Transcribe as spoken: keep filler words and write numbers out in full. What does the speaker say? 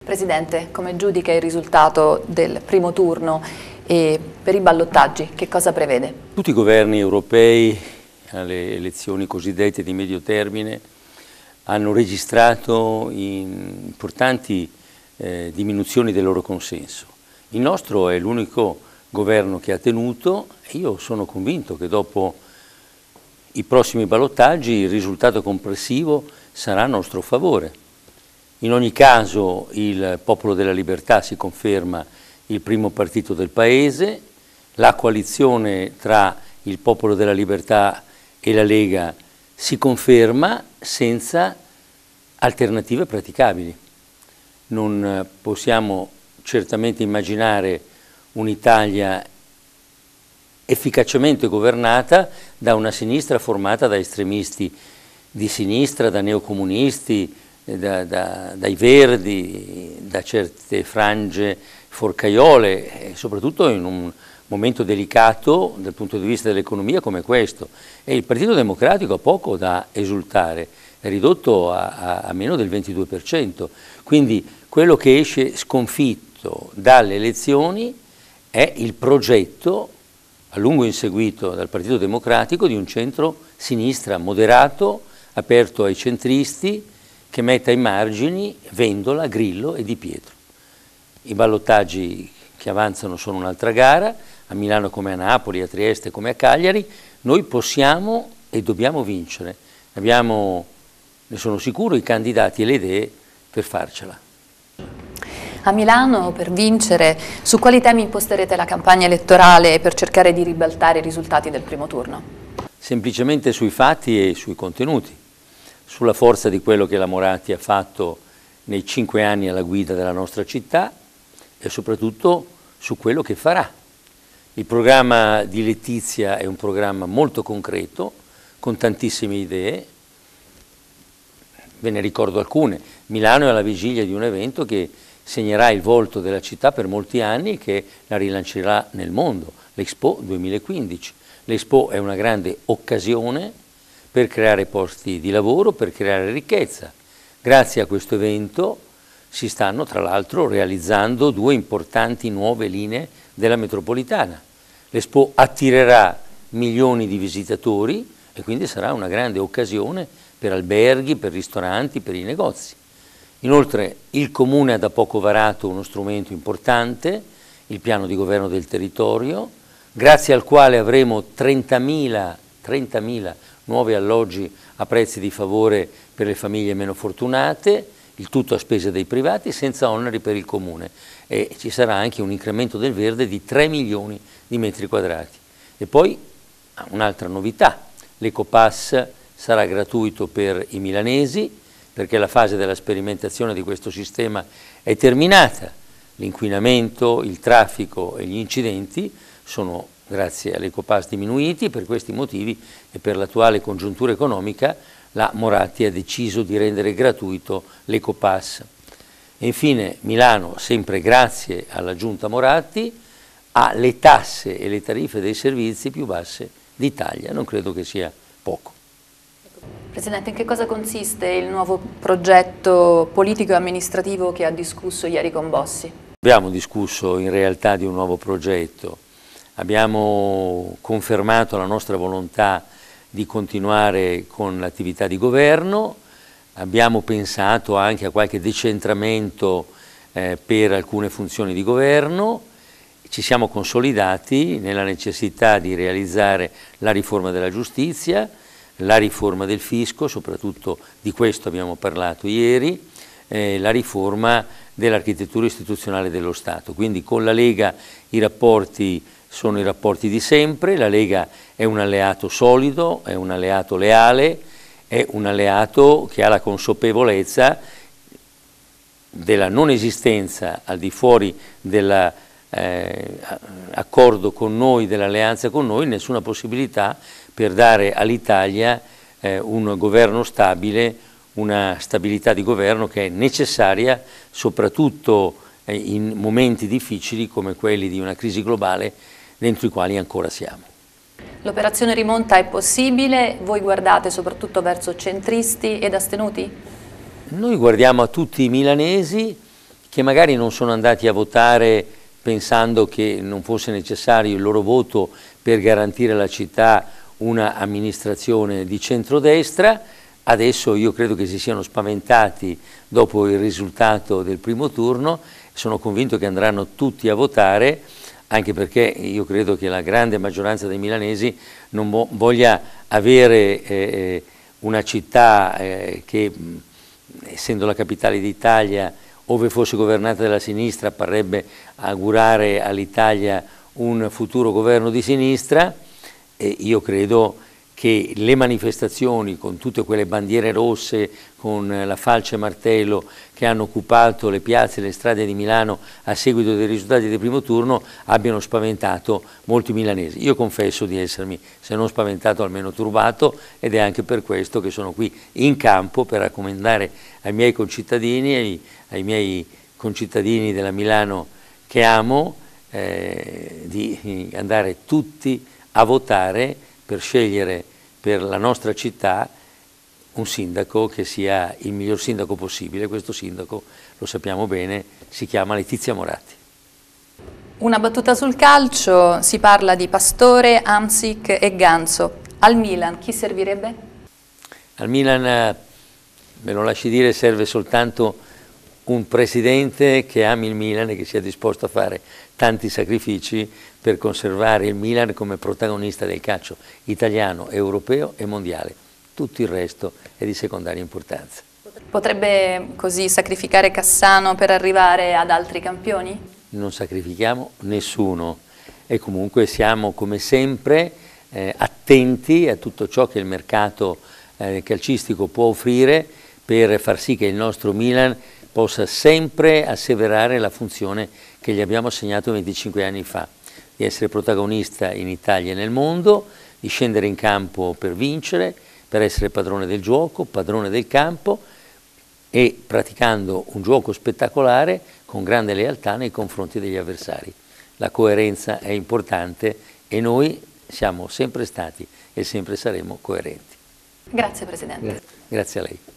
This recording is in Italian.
Presidente, come giudica il risultato del primo turno e per i ballottaggi che cosa prevede? Tutti i governi europei alle elezioni cosiddette di medio termine hanno registrato importanti eh, diminuzioni del loro consenso. Il nostro è l'unico governo che ha tenuto e io sono convinto che dopo i prossimi ballottaggi il risultato complessivo sarà a nostro favore. In ogni caso il Popolo della Libertà si conferma il primo partito del Paese, la coalizione tra il Popolo della Libertà e la Lega si conferma senza alternative praticabili. Non possiamo certamente immaginare un'Italia efficacemente governata da una sinistra formata da estremisti di sinistra, da neocomunisti, Da, da, dai Verdi, da certe frange forcaiole, e soprattutto in un momento delicato dal punto di vista dell'economia come questo. E il Partito Democratico ha poco da esultare, è ridotto a, a, a meno del ventidue per cento. Quindi quello che esce sconfitto dalle elezioni è il progetto, a lungo inseguito dal Partito Democratico, di un centro-sinistra moderato, aperto ai centristi, che metta ai margini Vendola, Grillo e Di Pietro. I ballottaggi che avanzano sono un'altra gara, a Milano come a Napoli, a Trieste come a Cagliari. Noi possiamo e dobbiamo vincere. Abbiamo, ne sono sicuro, i candidati e le idee per farcela. A Milano, per vincere, su quali temi imposterete la campagna elettorale per cercare di ribaltare i risultati del primo turno? Semplicemente sui fatti e sui contenuti. Sulla forza di quello che la Moratti ha fatto nei cinque anni alla guida della nostra città e soprattutto su quello che farà. Il programma di Letizia è un programma molto concreto, con tantissime idee. Ve ne ricordo alcune. Milano è alla vigilia di un evento che segnerà il volto della città per molti anni e che la rilancerà nel mondo, l'Expo duemilaquindici. L'Expo è una grande occasione per creare posti di lavoro, per creare ricchezza. Grazie a questo evento si stanno tra l'altro realizzando due importanti nuove linee della metropolitana. L'Expo attirerà milioni di visitatori e quindi sarà una grande occasione per alberghi, per ristoranti, per i negozi. Inoltre il Comune ha da poco varato uno strumento importante, il piano di governo del territorio, grazie al quale avremo trentamila nuovi alloggi a prezzi di favore per le famiglie meno fortunate, il tutto a spese dei privati, senza oneri per il Comune. E ci sarà anche un incremento del verde di tre milioni di metri quadrati. E poi un'altra novità, l'Ecopass sarà gratuito per i milanesi, perché la fase della sperimentazione di questo sistema è terminata. L'inquinamento, il traffico e gli incidenti sono grazie all'Ecopass diminuiti. Per questi motivi e per l'attuale congiuntura economica la Moratti ha deciso di rendere gratuito l'Ecopass. E infine Milano, sempre grazie alla Giunta Moratti, ha le tasse e le tariffe dei servizi più basse d'Italia. Non credo che sia poco. Presidente, in che cosa consiste il nuovo progetto politico e amministrativo che ha discusso ieri con Bossi? Abbiamo discusso in realtà di un nuovo progetto. Abbiamo confermato la nostra volontà di continuare con l'attività di governo, abbiamo pensato anche a qualche decentramento eh, per alcune funzioni di governo, ci siamo consolidati nella necessità di realizzare la riforma della giustizia, la riforma del fisco, soprattutto di questo abbiamo parlato ieri, eh, la riforma dell'architettura istituzionale dello Stato. Quindi con la Lega i rapporti sono i rapporti di sempre, la Lega è un alleato solido, è un alleato leale, è un alleato che ha la consapevolezza della non esistenza al di fuori dell'accordo eh, con noi, dell'alleanza con noi, nessuna possibilità per dare all'Italia eh, un governo stabile, una stabilità di governo che è necessaria soprattutto eh, in momenti difficili come quelli di una crisi globale dentro i quali ancora siamo. L'operazione rimonta è possibile? Voi guardate soprattutto verso centristi ed astenuti? Noi guardiamo a tutti i milanesi che magari non sono andati a votare pensando che non fosse necessario il loro voto per garantire alla città una amministrazione di centrodestra. Adesso io credo che si siano spaventati dopo il risultato del primo turno, sono convinto che andranno tutti a votare, anche perché io credo che la grande maggioranza dei milanesi non vo voglia avere eh, una città eh, che, essendo la capitale d'Italia, ove fosse governata dalla sinistra, parrebbe augurare all'Italia un futuro governo di sinistra. E io credo che le manifestazioni con tutte quelle bandiere rosse, con la falce e martello che hanno occupato le piazze e le strade di Milano a seguito dei risultati del primo turno abbiano spaventato molti milanesi. Io confesso di essermi, se non spaventato, almeno turbato, ed è anche per questo che sono qui in campo per raccomandare ai miei concittadini, ai, ai miei concittadini della Milano che amo, eh, di andare tutti a votare per scegliere per la nostra città un sindaco che sia il miglior sindaco possibile. Questo sindaco, lo sappiamo bene, si chiama Letizia Moratti. Una battuta sul calcio, si parla di Pastore, Hamsik e Ganzo. Al Milan chi servirebbe? Al Milan, me lo lasci dire, serve soltanto un presidente che ami il Milan e che sia disposto a fare tanti sacrifici per conservare il Milan come protagonista del calcio italiano, europeo e mondiale. Tutto il resto è di secondaria importanza. Potrebbe così sacrificare Cassano per arrivare ad altri campioni? Non sacrifichiamo nessuno e comunque siamo come sempre eh, attenti a tutto ciò che il mercato eh, calcistico può offrire per far sì che il nostro Milan possa sempre asseverare la funzione che gli abbiamo assegnato venticinque anni fa, di essere protagonista in Italia e nel mondo, di scendere in campo per vincere, per essere padrone del gioco, padrone del campo e praticando un gioco spettacolare con grande lealtà nei confronti degli avversari. La coerenza è importante e noi siamo sempre stati e sempre saremo coerenti. Grazie Presidente. Grazie a lei.